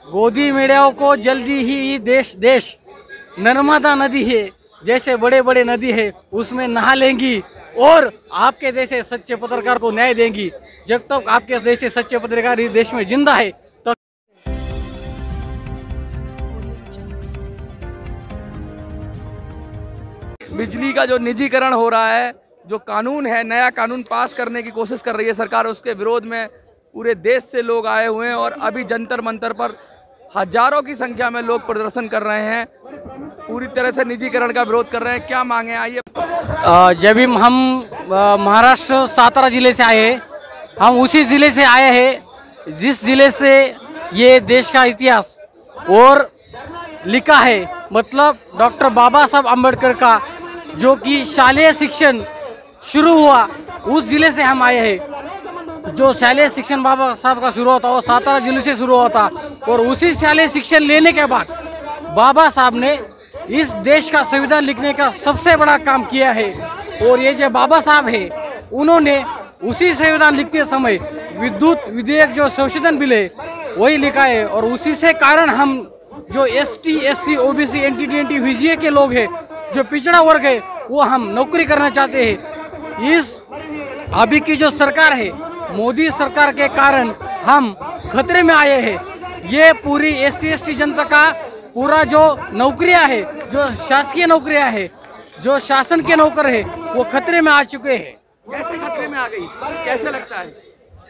गोदी मीडिया को जल्दी ही देश देश नर्मदा नदी है जैसे बड़े बड़े नदी है उसमें नहा लेंगी और आपके जैसे सच्चे पत्रकार को न्याय देंगी। जब तक आपके जैसे सच्चे पत्रकार इस देश में जिंदा है तो बिजली का जो निजीकरण हो रहा है, जो कानून है, नया कानून पास करने की कोशिश कर रही है सरकार, उसके विरोध में पूरे देश से लोग आए हुए हैं और अभी जंतर मंतर पर हजारों की संख्या में लोग प्रदर्शन कर रहे हैं, पूरी तरह से निजीकरण का विरोध कर रहे हैं। क्या मांगे? आइए। जब हम महाराष्ट्र सातारा जिले से आए हैं, हम उसी ज़िले से आए हैं जिस ज़िले से ये देश का इतिहास और लिखा है, मतलब डॉक्टर बाबा साहब अम्बेडकर का जो कि शालेय शिक्षण शुरू हुआ, उस ज़िले से हम आए हैं। जो शालेय शिक्षण बाबा साहब का शुरू होता वो सातारा जिले से शुरू होता और उसी शालेय शिक्षण लेने के बाद बाबा साहब ने इस देश का संविधान लिखने का सबसे बड़ा काम किया है। और ये जो बाबा साहब है उन्होंने उसी संविधान लिखते समय विद्युत विधेयक जो संशोधन बिल है वही लिखा है और उसी से कारण हम जो ST SC OBC NT VGA के लोग हैं, जो पिछड़ा वर्ग है, वो हम नौकरी करना चाहते हैं। इस अभी की जो सरकार है, मोदी सरकार के कारण हम खतरे में आए हैं। ये पूरी SC ST जनता का पूरा जो नौकरियां है, जो शासकीय नौकरियां है, जो शासन के नौकर है, वो खतरे में आ चुके हैं। कैसे खतरे में आ गई? कैसे लगता है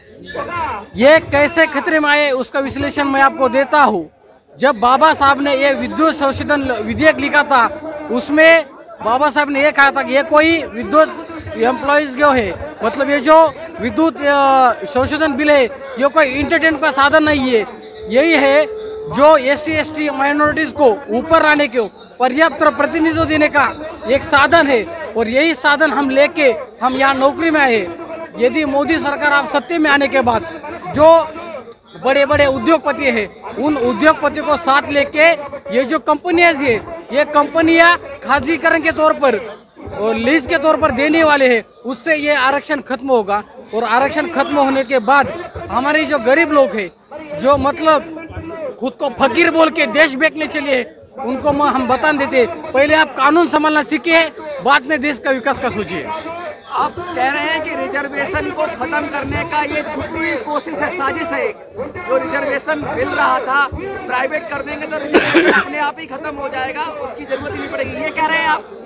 ये कैसे खतरे में आए उसका विश्लेषण मैं आपको देता हूँ। जब बाबा साहब ने ये विद्युत संशोधन विधेयक लिखा था, उसमें बाबा साहब ने ये कहा था कि ये कोई विद्युत एम्प्लॉयज जो है, मतलब ये जो विद्युत संशोधन बिल है, ये कोई इंटरटेनमेंट का साधन नहीं है, यही है जो SC ST माइनॉरिटीज को ऊपर लाने को पर्याप्त प्रतिनिधित्व देने का एक साधन है और यही साधन हम लेके हम यहाँ नौकरी में आए। यदि मोदी सरकार आप सत्ता में आने के बाद जो बड़े बड़े उद्योगपति हैं, उन उद्योगपतियों को साथ लेके ये जो कंपनियां है, ये कंपनियां खासगीकरण के तौर पर और लीज के तौर पर देने वाले हैं, उससे ये आरक्षण खत्म होगा और आरक्षण खत्म होने के बाद हमारे जो गरीब लोग हैं, जो मतलब खुद को फकीर बोल के देश बेचने चले, उनको हम बता देते पहले आप कानून संभालना सीखे, बाद में देश का विकास का सोचिए। आप कह रहे हैं कि रिजर्वेशन को खत्म करने का ये छुट्टी कोशिश है, साजिश है। जो रिजर्वेशन मिल रहा था प्राइवेट कर देंगे तो रिजर्वेशन अपने आप ही खत्म हो जाएगा, उसकी जरूरत ही नहीं पड़ेगी, ये कह रहे हैं आप?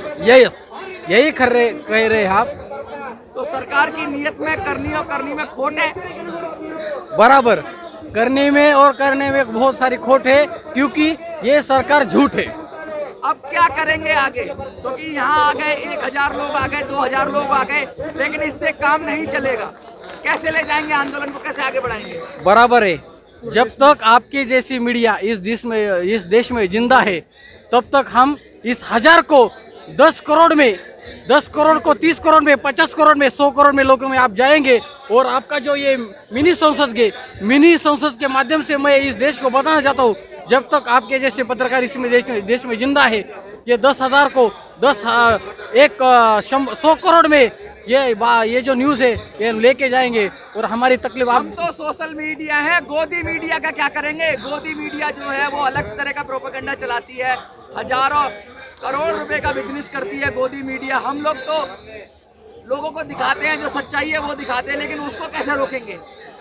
यही कह रहे हैं आप। तो सरकार की नीयत में करनी में खोट है। बराबर, करने में और करने में बहुत सारी खोट है, क्योंकि ये सरकार झूठ है। अब क्या करेंगे आगे? क्योंकि यहाँ आ गए 1000 लोग आ गए, 2000 लोग आ गए, लेकिन इससे काम नहीं चलेगा। कैसे ले जाएंगे आंदोलन को, कैसे आगे बढ़ाएंगे? बराबर है, जब तक आपकी जैसी मीडिया इस देश में जिंदा है, तब तक हम इस 1000 को 10 करोड़ में, 10 करोड़ को 30 करोड़ में, 50 करोड़ में, 100 करोड़ में लोगों में आप जाएंगे और आपका जो ये मिनी संसद के माध्यम से मैं इस देश को बताना चाहता हूँ, जब तक आपके जैसे पत्रकार इसमें देश में जिंदा है, ये 10,000 को 100 करोड़ में ये जो न्यूज़ है ये लेके जाएंगे और हमारी तकलीफ। हम तो सोशल मीडिया है, गोदी मीडिया का क्या करेंगे? गोदी मीडिया जो है वो अलग तरह का प्रोपेगेंडा चलाती है, हजारों करोड़ रुपए का बिजनेस करती है गोदी मीडिया। हम लोग तो लोगों को दिखाते हैं, जो सच्चाई है वो दिखाते हैं, लेकिन उसको कैसे रोकेंगे?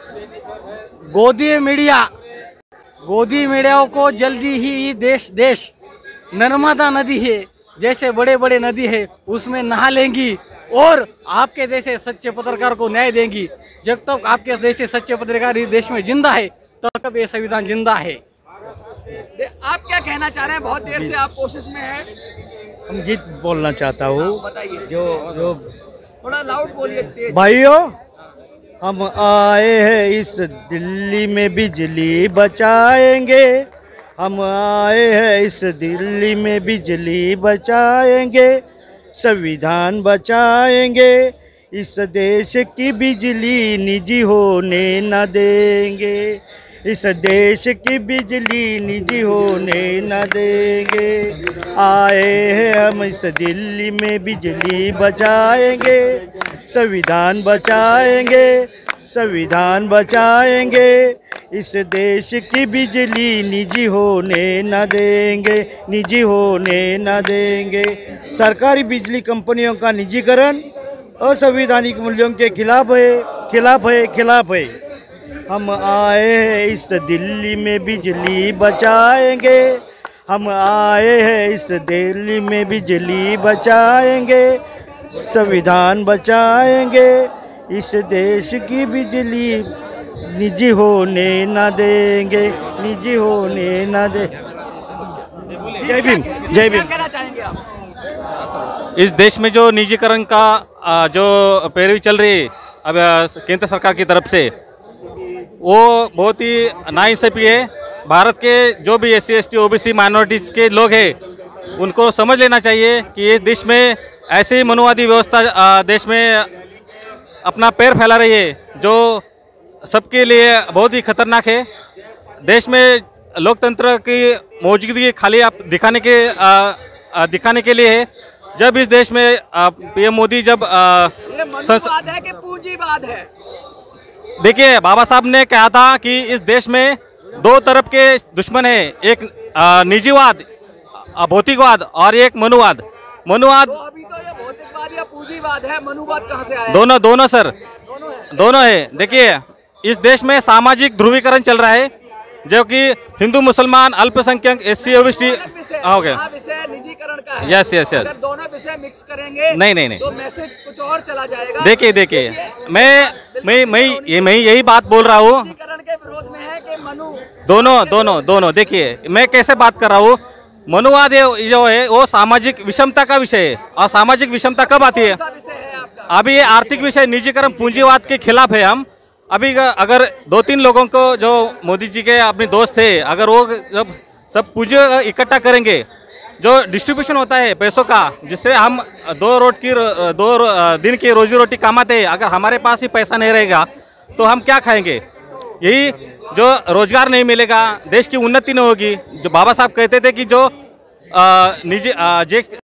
गोदी मीडिया को जल्दी ही देश नर्मदा नदी है जैसे बड़े बड़े नदी है उसमें नहा लेंगी और आपके जैसे सच्चे पत्रकार को न्याय देंगी। जब तक आपके जैसे सच्चे पत्रकार इस देश में जिंदा है, तब ये संविधान जिंदा है। आप क्या कहना चाह रहे हैं? बहुत देर से आप कोशिश में हैं। हम गीत बोलना चाहता हूँ। बताइए। जो थोड़ा लाउड बोलिए, तेज। भाइयों, हम आए हैं इस दिल्ली में बिजली बचाएंगे, हम आए हैं इस दिल्ली में बिजली बचाएंगे, संविधान बचाएंगे, इस देश की बिजली निजी होने न देंगे, इस देश की बिजली निजी होने न देंगे। आए हैं हम इस दिल्ली में बिजली बचाएंगे, संविधान बचाएंगे, संविधान बचाएंगे, इस देश की बिजली निजी होने न देंगे, निजी होने न देंगे। सरकारी बिजली कंपनियों का निजीकरण असंवैधानिक मूल्यों के खिलाफ है, खिलाफ है, खिलाफ है। हम आए हैं इस दिल्ली में बिजली बचाएंगे, हम आए हैं इस दिल्ली में बिजली बचाएंगे, संविधान बचाएंगे, इस देश की बिजली निजी होने न देंगे, निजी होने न दे। जय भीम, जय भीम। कहना चाहेंगे आप? इस देश में जो निजीकरण का जो पैरवी चल रही है अब केंद्र सरकार की तरफ से, वो बहुत ही नाइंसाफी है। भारत के जो भी SC ST OBC माइनॉरिटीज के लोग हैं उनको समझ लेना चाहिए कि इस देश में ऐसी मनुवादी व्यवस्था देश में अपना पैर फैला रही है जो सबके लिए बहुत ही खतरनाक है। देश में लोकतंत्र की मौजूदगी खाली आप दिखाने के लिए है। जब इस देश में PM मोदी जब ये मनुवाद है कि पूंजीवाद है? देखिए, बाबा साहब ने कहा था कि इस देश में दो तरफ के दुश्मन है, एक निजीवाद भौतिकवाद और एक मनुवाद। मनुवाद तो अभी तो ये भौतिकवाद या पूंजीवाद है, मनुवाद कहाँ से आया? दोनों सर, दोनों है। दोनों है। देखिए, इस देश में सामाजिक ध्रुवीकरण चल रहा है जो कि हिंदू मुसलमान अल्पसंख्यक SC OBC हो गए। विषय निजीकरण का है। यस। अगर दोनों विषय मिक्स करेंगे नहीं तो मैसेज कुछ और चला जाएगा। देखिए मैं यही बात बोल रहा हूँ। निजीकरण के विरोध में है कि मनु दोनों देखिए, मैं कैसे बात कर रहा हूँ। मनुवाद जो है वो सामाजिक विषमता का विषय है। और सामाजिक विषमता कब आती है? कौन सा विषय है आपका? अभी ये आर्थिक विषय निजीकरण पूंजीवाद के खिलाफ है हम। अभी अगर 2-3 लोगों को जो मोदी जी के अपने दोस्त थे, अगर वो जब सब पूंजी इकट्ठा करेंगे, जो डिस्ट्रीब्यूशन होता है पैसों का, जिससे हम 2 दिन की रोजी रोटी कमाते हैं, अगर हमारे पास ही पैसा नहीं रहेगा तो हम क्या खाएंगे? यही जो रोजगार नहीं मिलेगा, देश की उन्नति नहीं होगी। जो बाबा साहब कहते थे कि जो निजी